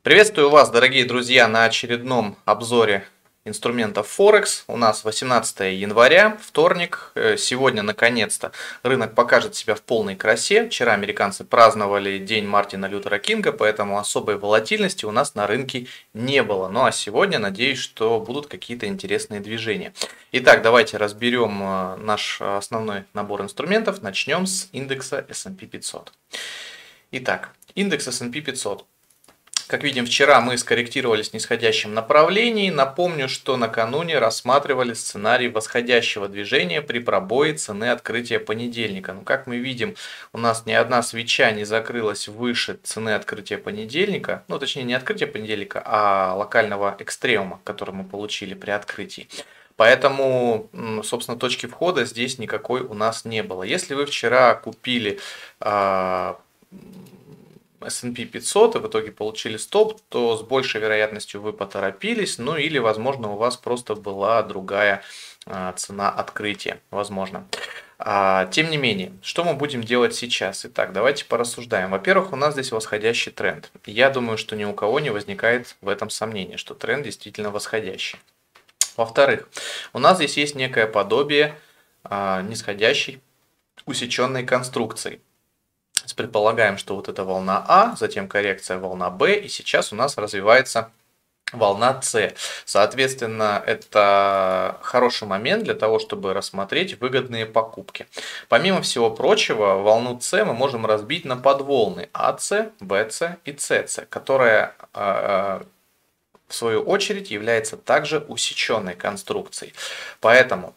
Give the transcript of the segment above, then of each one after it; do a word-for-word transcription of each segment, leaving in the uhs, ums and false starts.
Приветствую вас, дорогие друзья, на очередном обзоре инструментов Форекс. У нас восемнадцатое января, вторник. Сегодня, наконец-то, рынок покажет себя в полной красе. Вчера американцы праздновали День Мартина Лютера Кинга, поэтому особой волатильности у нас на рынке не было. Ну а сегодня, надеюсь, что будут какие-то интересные движения. Итак, давайте разберем наш основной набор инструментов. Начнем с индекса эс энд пи пятьсот. Итак, индекс эс энд пи пятьсот. Как видим, вчера мы скорректировались в нисходящем направлении. Напомню, что накануне рассматривали сценарий восходящего движения при пробое цены открытия понедельника. Но как мы видим, у нас ни одна свеча не закрылась выше цены открытия понедельника. Ну, точнее, не открытия понедельника, а локального экстремума, который мы получили при открытии. Поэтому, собственно, точки входа здесь никакой у нас не было. Если вы вчера купили эс энд пи пятьсот и в итоге получили стоп, то с большей вероятностью вы поторопились, ну или, возможно, у вас просто была другая цена открытия, возможно. Тем не менее, что мы будем делать сейчас? Итак, давайте порассуждаем. Во-первых, у нас здесь восходящий тренд. Я думаю, что ни у кого не возникает в этом сомнения, что тренд действительно восходящий. Во-вторых, у нас здесь есть некое подобие нисходящей усеченной конструкции. Предполагаем, что вот эта волна А, затем коррекция волна Б, и сейчас у нас развивается волна С. Соответственно, это хороший момент для того, чтобы рассмотреть выгодные покупки. Помимо всего прочего, волну С мы можем разбить на подволны АС, БС и СС, которая в свою очередь является также усеченной конструкцией. Поэтому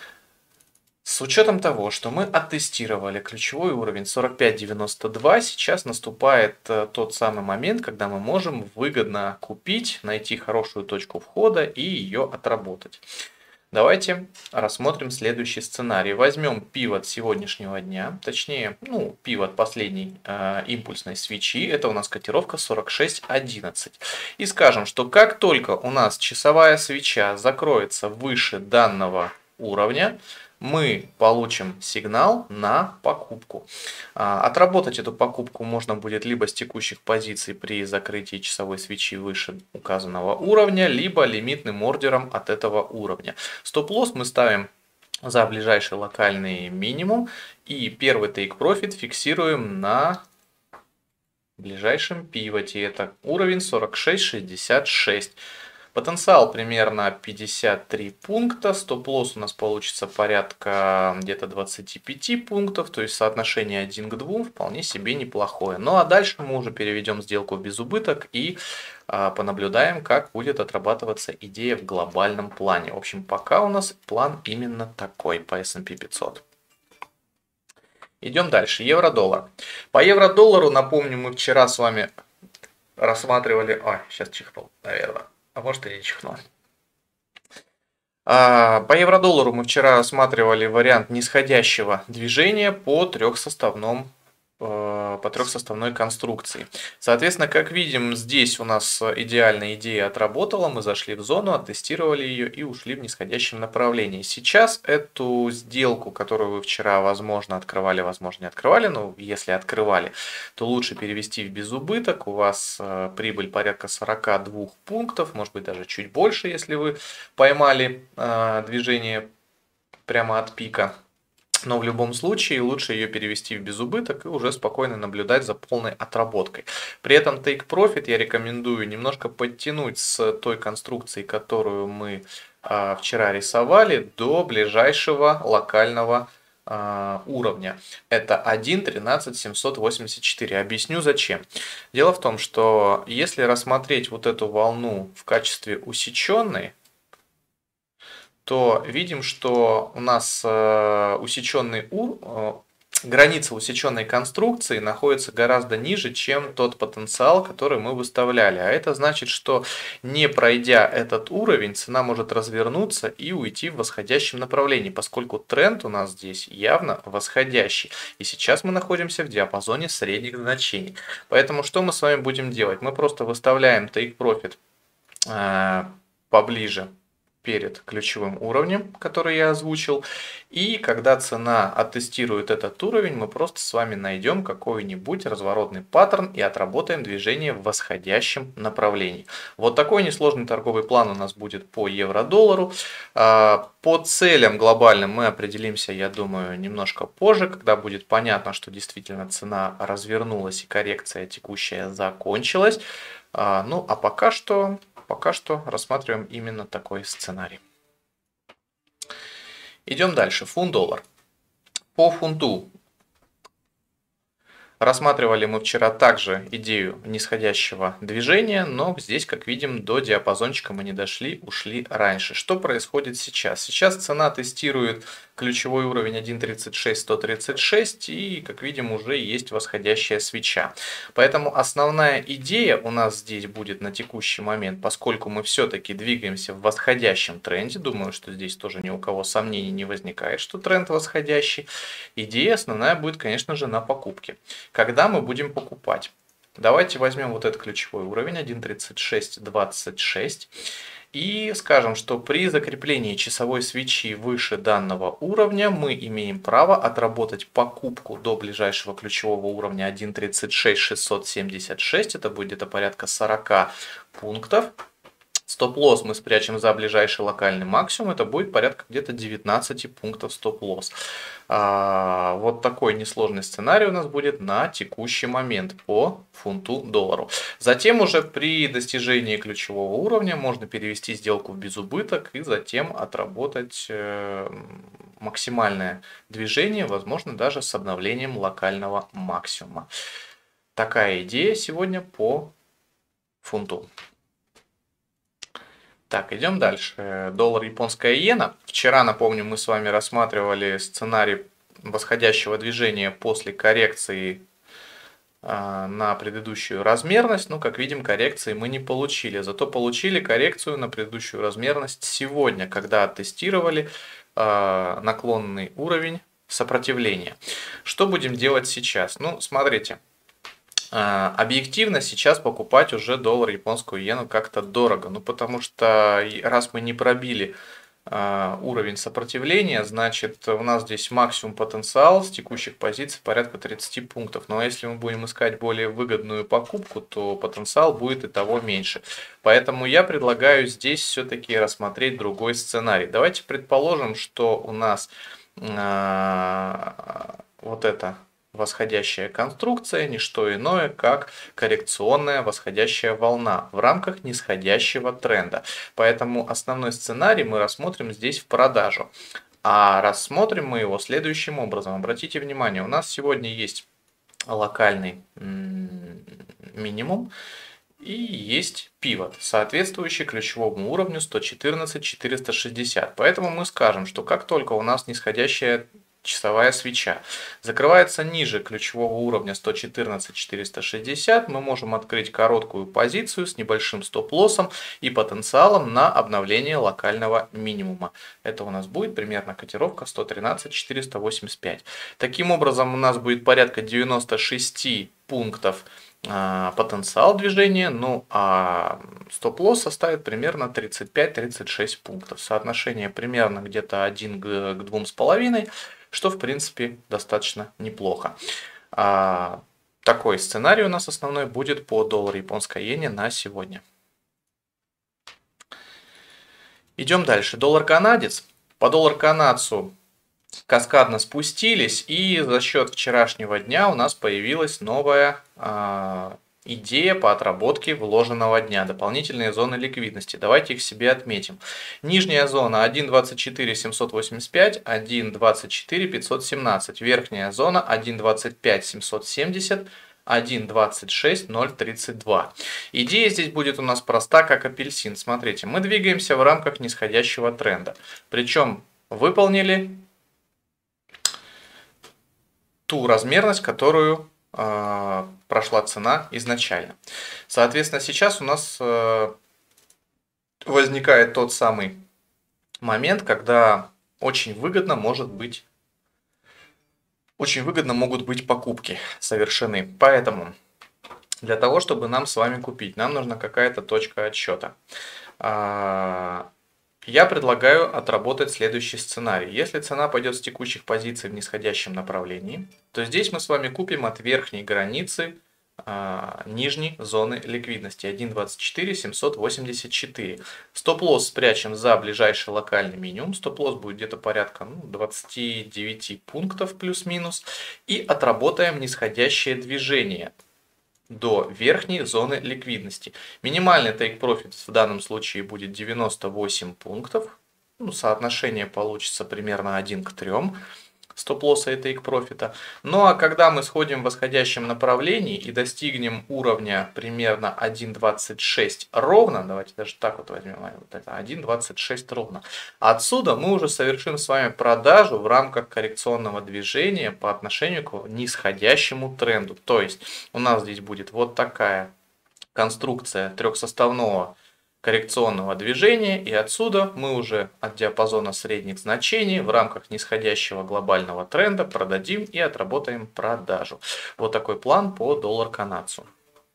с учетом того, что мы оттестировали ключевой уровень сорок пять девяносто два, сейчас наступает тот самый момент, когда мы можем выгодно купить, найти хорошую точку входа и ее отработать. Давайте рассмотрим следующий сценарий. Возьмем пивот сегодняшнего дня, точнее, ну, пивот последней э, импульсной свечи, это у нас котировка сорок шесть одиннадцать. И скажем, что как только у нас часовая свеча закроется выше данного уровня, мы получим сигнал на покупку. Отработать эту покупку можно будет либо с текущих позиций при закрытии часовой свечи выше указанного уровня, либо лимитным ордером от этого уровня. Стоп-лосс мы ставим за ближайший локальный минимум, и первый take profit фиксируем на ближайшем пивоте. Это уровень сорок шесть шестьдесят шесть. Потенциал примерно пятьдесят три пункта, стоп-лосс у нас получится порядка где-то двадцати пяти пунктов, то есть соотношение один к двум вполне себе неплохое. Ну а дальше мы уже переведем сделку в безубыток и а, понаблюдаем, как будет отрабатываться идея в глобальном плане. В общем, пока у нас план именно такой по эс энд пи пятьсот. Идем дальше. Евро-доллар. По евро-доллару, напомню, мы вчера с вами рассматривали... Ой, сейчас чихнул, наверное. А может и не чихнул. По евро-доллару мы вчера рассматривали вариант нисходящего движения по трехсоставному по трехсоставной конструкции. Соответственно, как видим, здесь у нас идеальная идея отработала, мы зашли в зону, оттестировали ее и ушли в нисходящем направлении. Сейчас эту сделку, которую вы вчера, возможно, открывали, возможно, не открывали, но если открывали, то лучше перевести в безубыток. У вас прибыль порядка сорока двух пунктов, может быть даже чуть больше, если вы поймали движение прямо от пика. Но в любом случае лучше ее перевести в безубыток и уже спокойно наблюдать за полной отработкой. При этом take profit я рекомендую немножко подтянуть с той конструкции, которую мы а, вчера рисовали, до ближайшего локального а, уровня. Это один тринадцать семьсот восемьдесят четыре. Объясню зачем. Дело в том, что если рассмотреть вот эту волну в качестве усеченной, то видим, что у нас усеченный ур... граница усеченной конструкции находится гораздо ниже, чем тот потенциал, который мы выставляли. А это значит, что не пройдя этот уровень, цена может развернуться и уйти в восходящем направлении, поскольку тренд у нас здесь явно восходящий. И сейчас мы находимся в диапазоне средних значений. Поэтому что мы с вами будем делать? Мы просто выставляем take profit э, поближе перед ключевым уровнем, который я озвучил. И когда цена оттестирует этот уровень, мы просто с вами найдем какой-нибудь разворотный паттерн и отработаем движение в восходящем направлении. Вот такой несложный торговый план у нас будет по евро-доллару. По целям глобальным мы определимся, я думаю, немножко позже, когда будет понятно, что действительно цена развернулась и коррекция текущая закончилась. Ну а пока что... Пока что рассматриваем именно такой сценарий. Идем дальше. Фунт-доллар. По фунту рассматривали мы вчера также идею нисходящего движения, но здесь, как видим, до диапазончика мы не дошли, ушли раньше. Что происходит сейчас? Сейчас цена тестирует ключевой уровень один тридцать шесть сто тридцать шесть и, как видим, уже есть восходящая свеча. Поэтому основная идея у нас здесь будет на текущий момент, поскольку мы все-таки двигаемся в восходящем тренде, думаю, что здесь тоже ни у кого сомнений не возникает, что тренд восходящий. Идея основная будет, конечно же, на покупке. Когда мы будем покупать? Давайте возьмем вот этот ключевой уровень один тридцать шесть двадцать шесть. И скажем, что при закреплении часовой свечи выше данного уровня мы имеем право отработать покупку до ближайшего ключевого уровня один тридцать шесть шестьсот семьдесят шесть. Это будет где-то порядка сорока пунктов. Стоп-лосс мы спрячем за ближайший локальный максимум. Это будет порядка где-то девятнадцати пунктов стоп-лосс. А, вот такой несложный сценарий у нас будет на текущий момент по фунту-доллару. Затем уже при достижении ключевого уровня можно перевести сделку в безубыток и затем отработать э, максимальное движение, возможно, даже с обновлением локального максимума. Такая идея сегодня по фунту. Так, идем дальше. Доллар, японская иена. Вчера, напомню, мы с вами рассматривали сценарий восходящего движения после коррекции э, на предыдущую размерность. Ну, как видим, коррекции мы не получили. Зато получили коррекцию на предыдущую размерность сегодня, когда оттестировали э, наклонный уровень сопротивления. Что будем делать сейчас? Ну, смотрите. Объективно сейчас покупать уже доллар, японскую иену как-то дорого. Ну, потому что раз мы не пробили уровень сопротивления, значит у нас здесь максимум потенциал с текущих позиций порядка тридцати пунктов. Но если мы будем искать более выгодную покупку, то потенциал будет и того меньше. Поэтому я предлагаю здесь все-таки рассмотреть другой сценарий. Давайте предположим, что у нас а, вот это восходящая конструкция, не что иное, как коррекционная восходящая волна в рамках нисходящего тренда. Поэтому основной сценарий мы рассмотрим здесь в продажу. А рассмотрим мы его следующим образом. Обратите внимание, у нас сегодня есть локальный минимум и есть пивот, соответствующий ключевому уровню сто четырнадцать четыреста шестьдесят. Поэтому мы скажем, что как только у нас нисходящая часовая свеча закрывается ниже ключевого уровня сто четырнадцать четыреста шестьдесят, мы можем открыть короткую позицию с небольшим стоп-лоссом и потенциалом на обновление локального минимума. Это у нас будет примерно котировка сто тринадцать четыреста восемьдесят пять. Таким образом у нас будет порядка девяноста шести пунктов потенциал движения, ну а стоп-лосс составит примерно тридцать пять тридцать шесть пунктов. Соотношение примерно где-то один к двум с половиной, что в принципе достаточно неплохо. А, такой сценарий у нас основной будет по доллару, японской иене на сегодня. Идем дальше. Доллар-канадец. По доллар-канадцу каскадно спустились, и за счет вчерашнего дня у нас появилась новая э, идея по отработке вложенного дня, дополнительные зоны ликвидности. Давайте их себе отметим. Нижняя зона один двадцать четыре семьсот восемьдесят пять, один двадцать четыре пятьсот семнадцать, верхняя зона один двадцать пять семьсот семьдесят, один двадцать шесть ноль тридцать два. Идея здесь будет у нас проста, как апельсин. Смотрите, мы двигаемся в рамках нисходящего тренда, причем выполнили ту размерность, которую э, прошла цена изначально. Соответственно, сейчас у нас э, возникает тот самый момент, когда очень выгодно может быть, очень выгодно могут быть покупки совершены. Поэтому для того, чтобы нам с вами купить, нам нужна какая-то точка отсчета. Э, Я предлагаю отработать следующий сценарий. Если цена пойдет с текущих позиций в нисходящем направлении, то здесь мы с вами купим от верхней границы а, нижней зоны ликвидности один двадцать четыре семьсот восемьдесят четыре. Стоп-лосс спрячем за ближайший локальный минимум. Стоп-лосс будет где-то порядка ну, двадцати девяти пунктов плюс-минус. И отработаем нисходящее движение до верхней зоны ликвидности. Минимальный take profit в данном случае будет девяносто восемь пунктов. Ну, соотношение получится примерно один к трем стоп-лосса и take профита. Ну а когда мы сходим в восходящем направлении и достигнем уровня примерно один двадцать шесть ровно, давайте даже так вот возьмем, вот это один двадцать шесть ровно, отсюда мы уже совершим с вами продажу в рамках коррекционного движения по отношению к нисходящему тренду. То есть у нас здесь будет вот такая конструкция трехсоставного коррекционного движения, и отсюда мы уже от диапазона средних значений в рамках нисходящего глобального тренда продадим и отработаем продажу. Вот такой план по доллар-канадцу.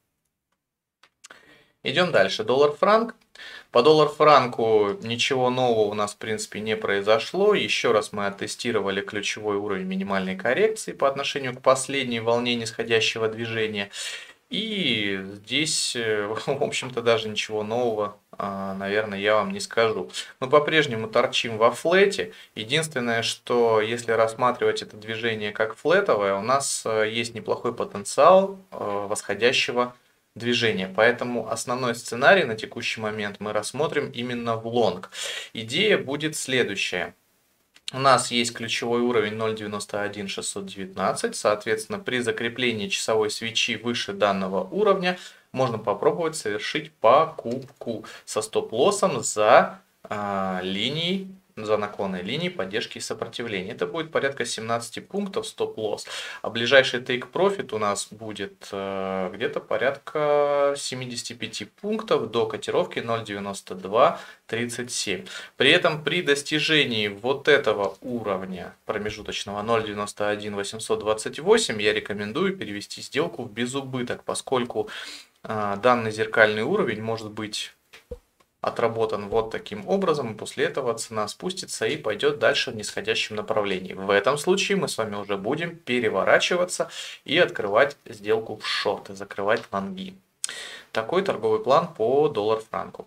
Идем дальше. Доллар-франк. По доллар-франку ничего нового у нас в принципе не произошло. Еще раз мы оттестировали ключевой уровень минимальной коррекции по отношению к последней волне нисходящего движения. И здесь, в общем-то, даже ничего нового, наверное, я вам не скажу. Мы по-прежнему торчим во флете. Единственное, что если рассматривать это движение как флетовое, у нас есть неплохой потенциал восходящего движения. Поэтому основной сценарий на текущий момент мы рассмотрим именно в лонг. Идея будет следующая. У нас есть ключевой уровень ноль девяносто один шестьсот девятнадцать, соответственно, при закреплении часовой свечи выше данного уровня можно попробовать совершить покупку со стоп-лоссом за а, линией, за наклонной линией поддержки и сопротивления. Это будет порядка семнадцати пунктов стоп-лосс, а ближайший take profit у нас будет э, где-то порядка семидесяти пяти пунктов до котировки ноль девяносто два тридцать семь. При этом при достижении вот этого уровня промежуточного ноль девяносто один восемьсот двадцать восемь я рекомендую перевести сделку в безубыток, поскольку э, данный зеркальный уровень может быть отработан вот таким образом, и после этого цена спустится и пойдет дальше в нисходящем направлении. В этом случае мы с вами уже будем переворачиваться и открывать сделку в шорт, и закрывать лонги. Такой торговый план по доллар-франку.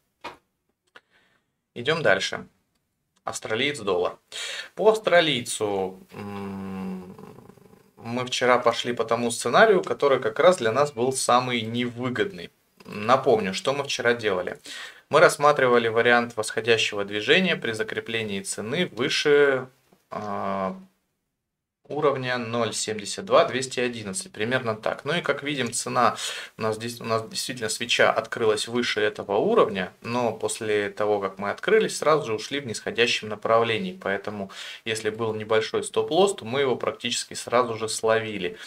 Идем дальше. Австралиец-доллар. По австралийцу мы вчера пошли по тому сценарию, который как раз для нас был самый невыгодный. Напомню, что мы вчера делали. Мы рассматривали вариант восходящего движения при закреплении цены выше э, уровня ноль семьдесят два двести одиннадцать, примерно так. Ну и как видим, цена у нас, здесь, у нас действительно свеча открылась выше этого уровня, но после того, как мы открылись, сразу же ушли в нисходящем направлении. Поэтому, если был небольшой стоп-лосс, то мы его практически сразу же словили.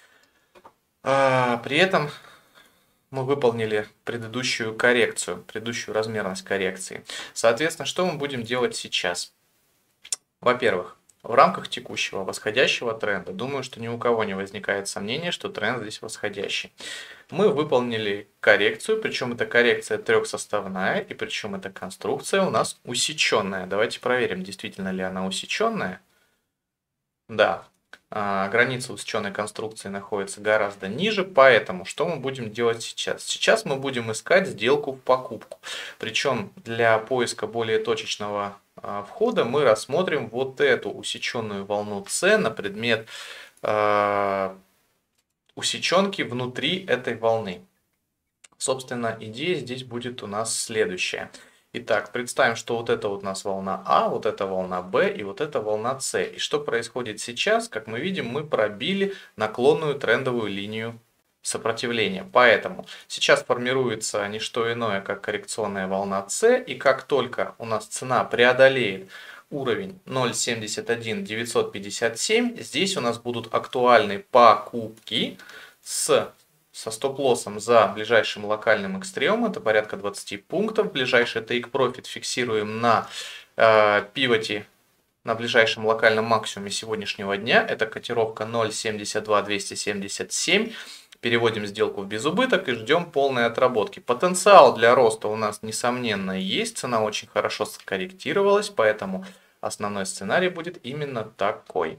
А, при этом мы выполнили предыдущую коррекцию, предыдущую размерность коррекции. Соответственно, что мы будем делать сейчас? Во-первых, в рамках текущего восходящего тренда, думаю, что ни у кого не возникает сомнения, что тренд здесь восходящий. Мы выполнили коррекцию, причем это коррекция трехсоставная, и причем эта конструкция у нас усеченная. Давайте проверим, действительно ли она усеченная. Да. Граница усеченной конструкции находится гораздо ниже, поэтому что мы будем делать сейчас? Сейчас мы будем искать сделку в покупку. Причем для поиска более точечного входа мы рассмотрим вот эту усеченную волну С на предмет э, усеченки внутри этой волны. Собственно, идея здесь будет у нас следующая. Итак, представим, что вот это вот у нас волна А, вот это волна Б и вот это волна С. И что происходит сейчас? Как мы видим, мы пробили наклонную трендовую линию сопротивления. Поэтому сейчас формируется не что иное, как коррекционная волна С. И как только у нас цена преодолеет уровень ноль семьдесят один девятьсот пятьдесят семь, здесь у нас будут актуальны покупки с... со стоп-лоссом за ближайшим локальным экстремумом, это порядка двадцати пунктов. Ближайший take profit фиксируем на э, пивоте, на ближайшем локальном максимуме сегодняшнего дня. Это котировка ноль семьдесят два двести семьдесят семь. Переводим сделку в безубыток и ждем полной отработки. Потенциал для роста у нас, несомненно, есть. Цена очень хорошо скорректировалась, поэтому основной сценарий будет именно такой.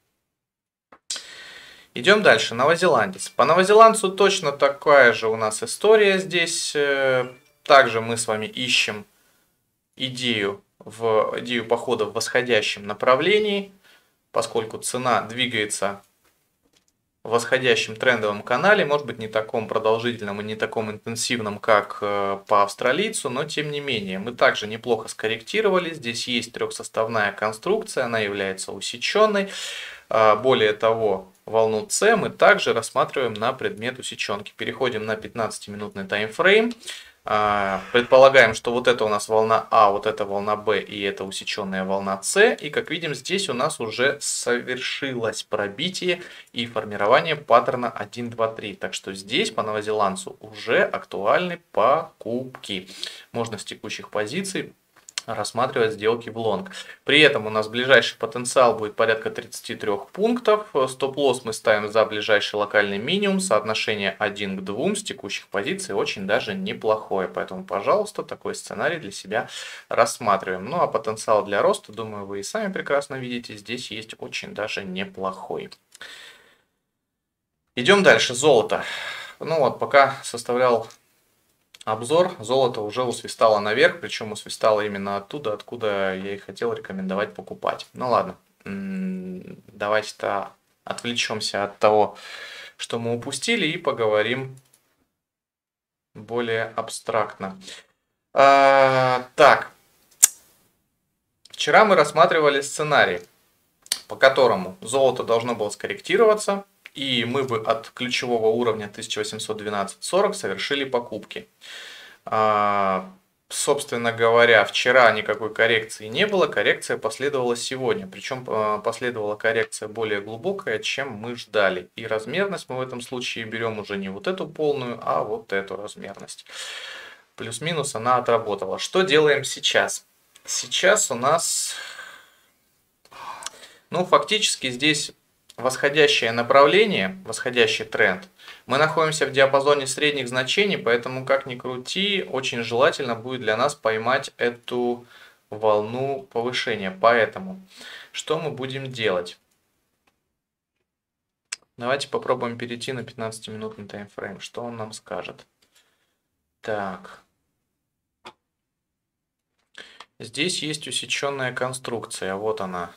Идем дальше. Новозеландец. По новозеландцу точно такая же у нас история здесь. Также мы с вами ищем идею, в, идею похода в восходящем направлении, поскольку цена двигается в восходящем трендовом канале, может быть не таком продолжительном и не таком интенсивном, как по австралийцу, но тем не менее мы также неплохо скорректировали. Здесь есть трехсоставная конструкция, она является усеченной. Более того, волну С мы также рассматриваем на предмет усеченки. Переходим на пятнадцатиминутный таймфрейм. Предполагаем, что вот это у нас волна А, вот это волна Б и это усеченная волна С. И как видим, здесь у нас уже совершилось пробитие и формирование паттерна один, два, три. Так что здесь по новозеландцу уже актуальны покупки. Можно с текущих позиций рассматривать сделки в лонг. При этом у нас ближайший потенциал будет порядка тридцати трёх пунктов. Стоп-лосс мы ставим за ближайший локальный минимум. Соотношение один к двум с текущих позиций очень даже неплохое. Поэтому, пожалуйста, такой сценарий для себя рассматриваем. Ну а потенциал для роста, думаю, вы и сами прекрасно видите, здесь есть очень даже неплохой. Идем дальше. Золото. Ну вот, пока составлял обзор, золото уже усвистало наверх, причем усвистало именно оттуда, откуда я и хотел рекомендовать покупать. Ну ладно, давайте-то отвлечемся от того, что мы упустили, и поговорим более абстрактно. А, так, вчера мы рассматривали сценарий, по которому золото должно было скорректироваться, и мы бы от ключевого уровня тысяча восемьсот двенадцать сорок совершили покупки. А, собственно говоря, вчера никакой коррекции не было, коррекция последовала сегодня. Причем последовала коррекция более глубокая, чем мы ждали. И размерность мы в этом случае берем уже не вот эту полную, а вот эту размерность. Плюс-минус она отработала. Что делаем сейчас? Сейчас у нас, ну, фактически здесь восходящее направление, восходящий тренд. Мы находимся в диапазоне средних значений, поэтому, как ни крути, очень желательно будет для нас поймать эту волну повышения. Поэтому, что мы будем делать? Давайте попробуем перейти на пятнадцатиминутный таймфрейм. Что он нам скажет? Так. Здесь есть усеченная конструкция. Вот она.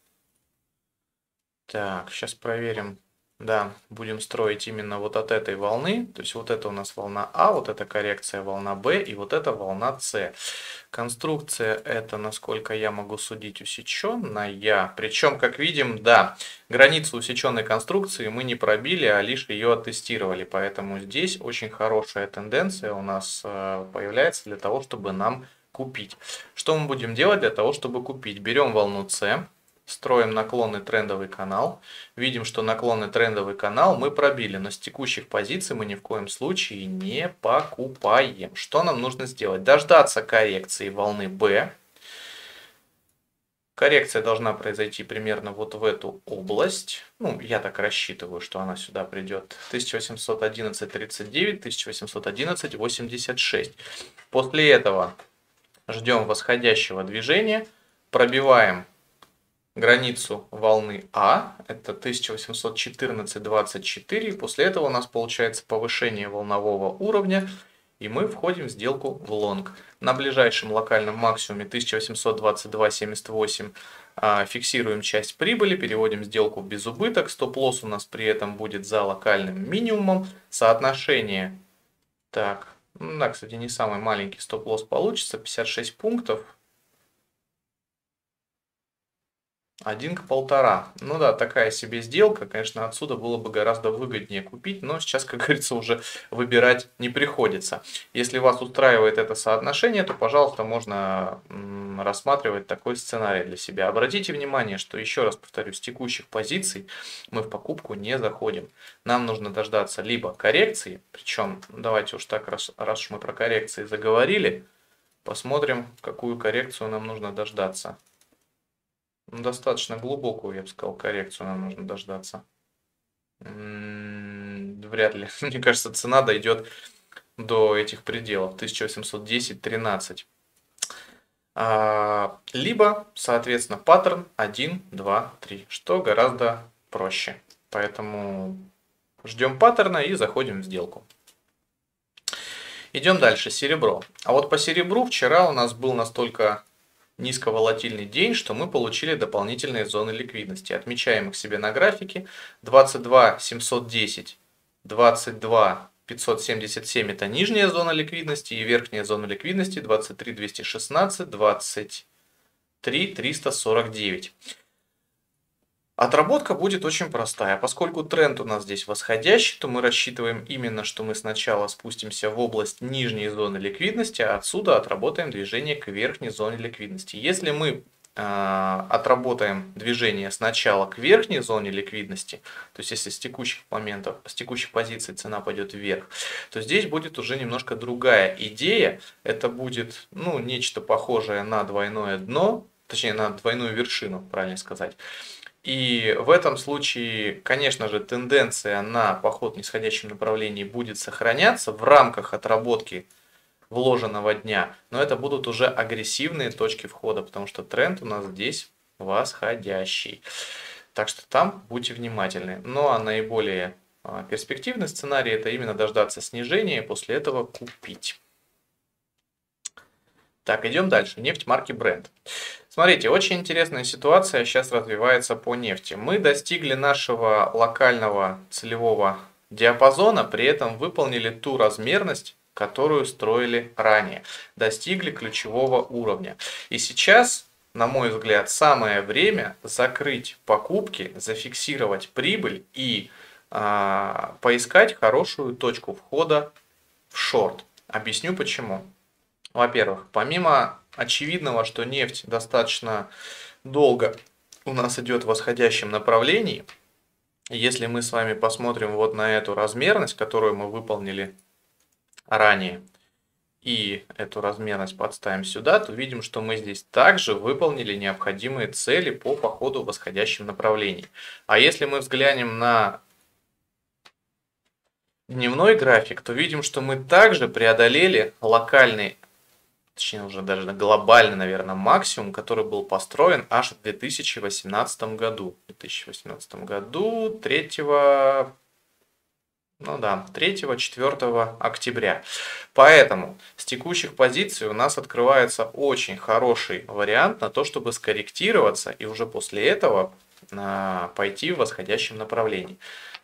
Так, сейчас проверим. Да, будем строить именно вот от этой волны. То есть вот это у нас волна А, вот это коррекция волна Б и вот это волна С. Конструкция это, насколько я могу судить, усеченная. Причем, как видим, да, границу усеченной конструкции мы не пробили, а лишь ее оттестировали. Поэтому здесь очень хорошая тенденция у нас появляется для того, чтобы нам купить. Что мы будем делать для того, чтобы купить? Берем волну С. Строим наклонный трендовый канал. Видим, что наклонный трендовый канал мы пробили, но с текущих позиций мы ни в коем случае не покупаем. Что нам нужно сделать? Дождаться коррекции волны Б. Коррекция должна произойти примерно вот в эту область. Ну, я так рассчитываю, что она сюда придет. тысяча восемьсот одиннадцать тридцать девять, тысяча восемьсот одиннадцать восемьдесят шесть. После этого ждем восходящего движения. Пробиваем границу волны А, это тысяча восемьсот четырнадцать двадцать четыре. После этого у нас получается повышение волнового уровня, и мы входим в сделку в лонг. На ближайшем локальном максимуме тысяча восемьсот двадцать два семьдесят восемь фиксируем часть прибыли, переводим сделку в безубыток. Стоп-лосс у нас при этом будет за локальным минимумом. Соотношение, так, ну да, кстати, не самый маленький стоп-лосс получится, пятьдесят шесть пунктов. один к полтора. Ну да, такая себе сделка. Конечно, отсюда было бы гораздо выгоднее купить, но сейчас, как говорится, уже выбирать не приходится. Если вас устраивает это соотношение, то, пожалуйста, можно рассматривать такой сценарий для себя. Обратите внимание, что, еще раз повторюсь, с текущих позиций мы в покупку не заходим. Нам нужно дождаться либо коррекции, причем, давайте уж так, раз, раз уж мы про коррекции заговорили, посмотрим, какую коррекцию нам нужно дождаться. Достаточно глубокую, я бы сказал, коррекцию нам нужно дождаться. вряд ли. Мне кажется, цена дойдет до этих пределов тысяча восемьсот десять — тринадцать. А, либо, соответственно, паттерн один, два, три, что гораздо проще. Поэтому ждем паттерна и заходим в сделку. Идем дальше. Серебро. А вот по серебру вчера у нас был настолько низковолатильный день, что мы получили дополнительные зоны ликвидности. Отмечаем их себе на графике. двадцать два семьсот десять, двадцать два пятьсот семьдесят семь это нижняя зона ликвидности, и верхняя зона ликвидности двадцать три двести шестнадцать, двадцать три триста сорок девять. Отработка будет очень простая. Поскольку тренд у нас здесь восходящий, то мы рассчитываем именно, что мы сначала спустимся в область нижней зоны ликвидности, а отсюда отработаем движение к верхней зоне ликвидности. Если мы э, отработаем движение сначала к верхней зоне ликвидности, то есть если с текущих моментов, с текущих позиций цена пойдет вверх, то здесь будет уже немножко другая идея. Это будет, ну, нечто похожее на двойное дно, точнее на двойную вершину, правильно сказать. И в этом случае, конечно же, тенденция на поход в нисходящем направлении будет сохраняться в рамках отработки вложенного дня, но это будут уже агрессивные точки входа, потому что тренд у нас здесь восходящий. Так что там будьте внимательны. Ну а наиболее перспективный сценарий — это именно дождаться снижения и после этого купить. Так, идем дальше. Нефть марки Brent. Смотрите, очень интересная ситуация сейчас развивается по нефти. Мы достигли нашего локального целевого диапазона, при этом выполнили ту размерность, которую строили ранее. Достигли ключевого уровня. И сейчас, на мой взгляд, самое время закрыть покупки, зафиксировать прибыль и э, поискать хорошую точку входа в шорт. Объясню почему. Во-первых, помимо очевидного, что нефть достаточно долго у нас идет в восходящем направлении, если мы с вами посмотрим вот на эту размерность, которую мы выполнили ранее, и эту размерность подставим сюда, то видим, что мы здесь также выполнили необходимые цели по походу в восходящем направлении. А если мы взглянем на дневной график, то видим, что мы также преодолели локальный, точнее уже даже глобальный, наверное, максимум, который был построен аж в две тысячи восемнадцатом году. В две тысячи восемнадцатом году третьего, ну да, третьего-четвёртого октября. Поэтому с текущих позиций у нас открывается очень хороший вариант на то, чтобы скорректироваться и уже после этого а, пойти в восходящем направлении.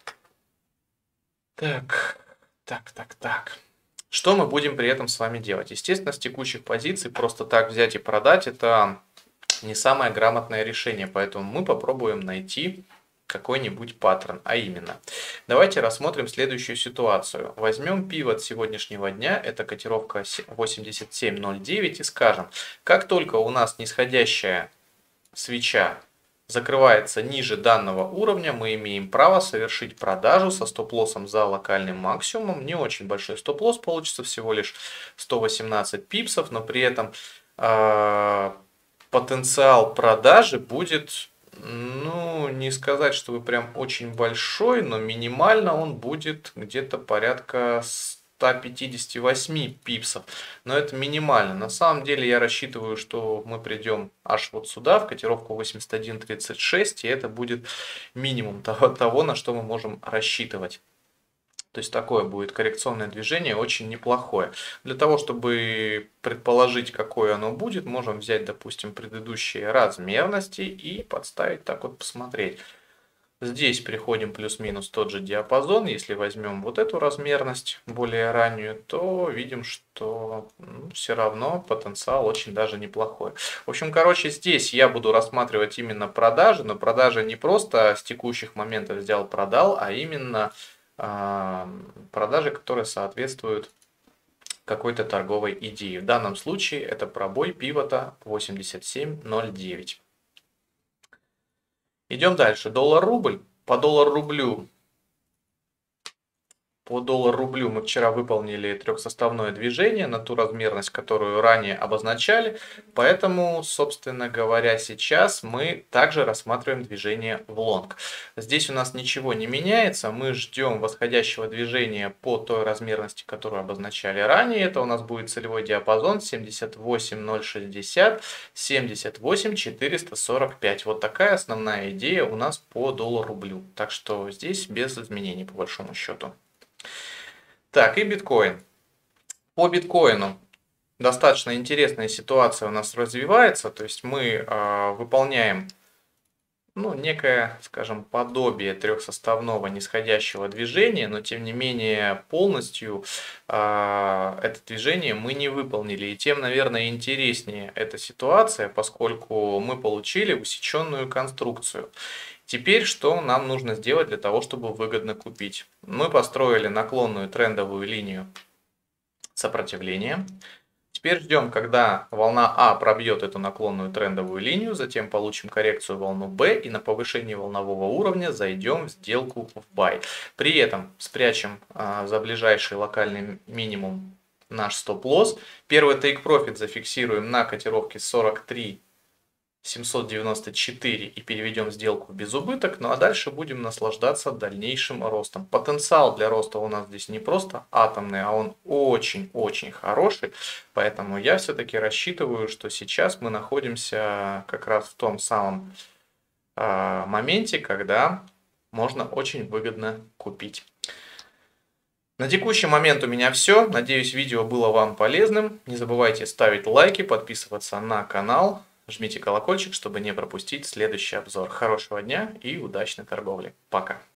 Так, так, так, так. Что мы будем при этом с вами делать? Естественно, с текущих позиций просто так взять и продать — это не самое грамотное решение, поэтому мы попробуем найти какой-нибудь паттерн, а именно. Давайте рассмотрим следующую ситуацию. Возьмем пивот сегодняшнего дня, это котировка восемьдесят семь ноль девять, и скажем, как только у нас нисходящая свеча закрывается ниже данного уровня, мы имеем право совершить продажу со стоп-лоссом за локальным максимумом. Не очень большой стоп-лосс, получится всего лишь сто восемнадцать пипсов, но при этом э, потенциал продажи будет, ну, не сказать, что прям очень большой, но минимально он будет где-то порядка ста пятидесяти восьми пипсов. Но это минимально. На самом деле я рассчитываю, что мы придем аж вот сюда, в котировку восемьдесят один тридцать шесть, и это будет минимум того, того, на что мы можем рассчитывать. То есть такое будет коррекционное движение, очень неплохое. Для того, чтобы предположить, какое оно будет, можем взять, допустим, предыдущие размерности и подставить, так вот посмотреть. Здесь приходим плюс-минус тот же диапазон. Если возьмем вот эту размерность, более раннюю, то видим, что ну, все равно потенциал очень даже неплохой. В общем, короче, здесь я буду рассматривать именно продажи, но продажи не просто с текущих моментов взял, продал, а именно э, продажи, которые соответствуют какой-то торговой идее. В данном случае это пробой пивота восемьдесят семь ноль девять. Идем дальше. Доллар-рубль. По доллар-рублю По доллар-рублю мы вчера выполнили трехсоставное движение на ту размерность, которую ранее обозначали. Поэтому, собственно говоря, сейчас мы также рассматриваем движение в лонг. Здесь у нас ничего не меняется. Мы ждем восходящего движения по той размерности, которую обозначали ранее. Это у нас будет целевой диапазон семьдесят восемь ноль шестьдесят, семьдесят восемь четыреста сорок пять. Вот такая основная идея у нас по доллар-рублю. Так что здесь без изменений по большому счету. Так, и биткоин. По биткоину достаточно интересная ситуация у нас развивается. То есть мы э, выполняем ну, некое, скажем, подобие трехсоставного нисходящего движения, но тем не менее полностью э, это движение мы не выполнили. И тем, наверное, интереснее эта ситуация, поскольку мы получили усеченную конструкцию. Теперь что нам нужно сделать для того, чтобы выгодно купить? Мы построили наклонную трендовую линию сопротивления. Теперь ждем, когда волна А пробьет эту наклонную трендовую линию, затем получим коррекцию волну Б и на повышении волнового уровня зайдем в сделку в buy. При этом спрячем а, за ближайший локальный минимум наш стоп-лосс. Первый take-profit зафиксируем на котировке сорок три семьсот девяносто четыре и переведем сделку в безубыток, ну а дальше будем наслаждаться дальнейшим ростом. Потенциал для роста у нас здесь не просто атомный, а он очень-очень хороший, поэтому я все-таки рассчитываю, что сейчас мы находимся как раз в том самом э, моменте, когда можно очень выгодно купить. На текущий момент у меня все. Надеюсь, видео было вам полезным. Не забывайте ставить лайки, подписываться на канал. Жмите колокольчик, чтобы не пропустить следующий обзор. Хорошего дня и удачной торговли. Пока.